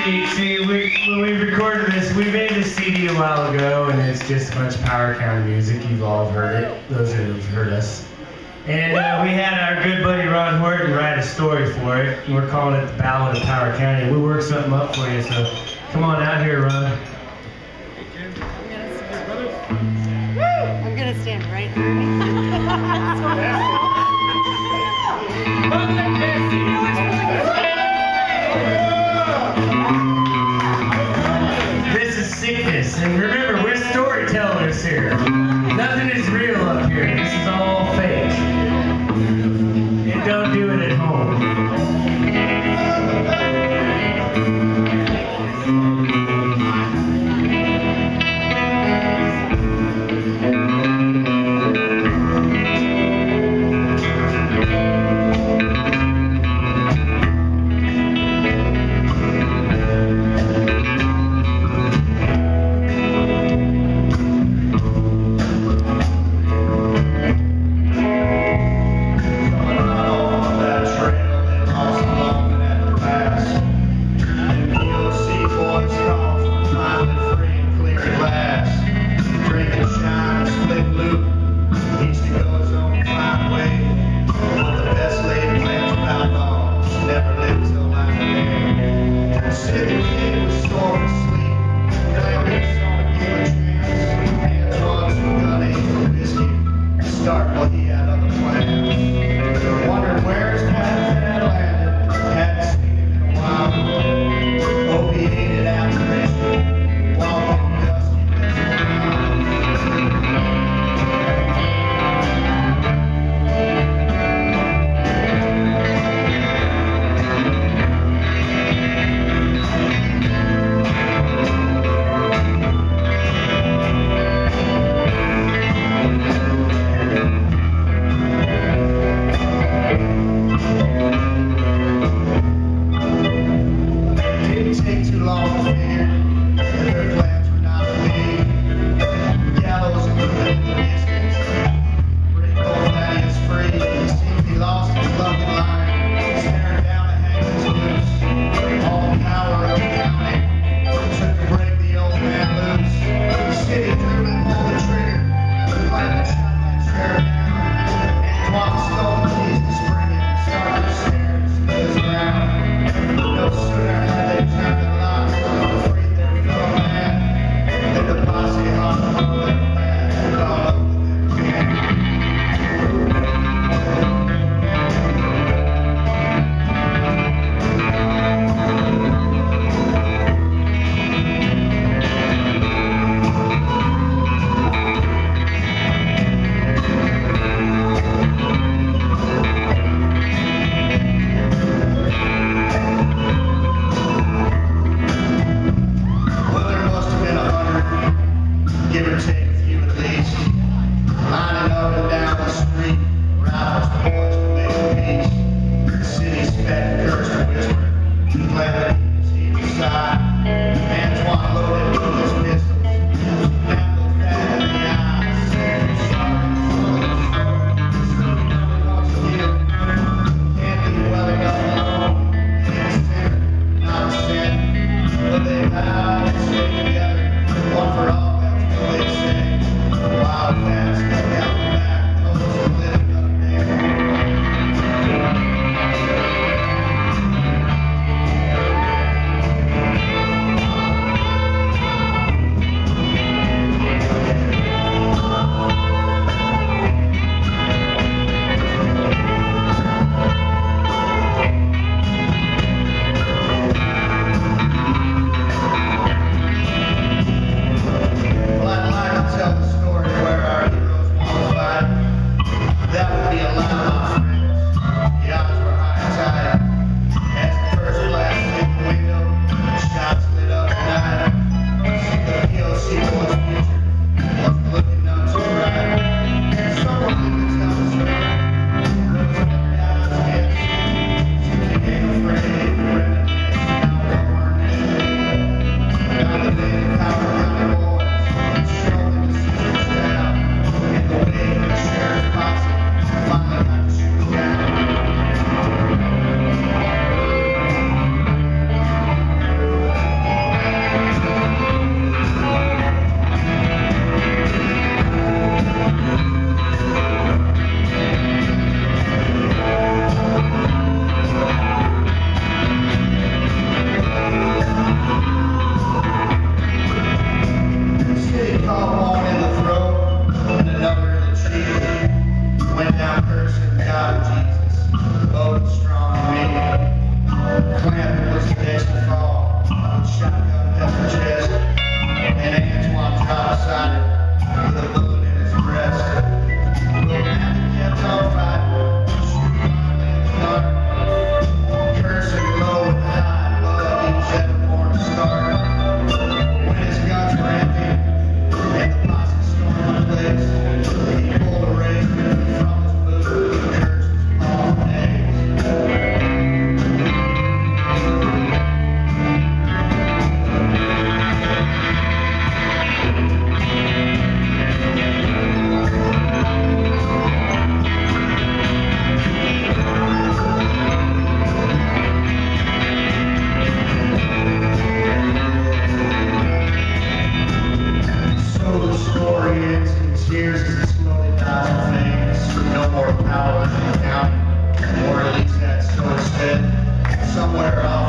See, when we recorded this, we made this CD a while ago, and it's just a bunch of Power County music. You've all heard it, those who've heard us. And we had our good buddy Ron Horton write a story for it, and we're calling it the Ballad of Power County. We'll work something up for you, so come on out here, Ron. I'm gonna stand right here. This is sickness, and remember, we're storytellers here. Nothing is real up here. This is all fake. And don't do it at home. somewhere off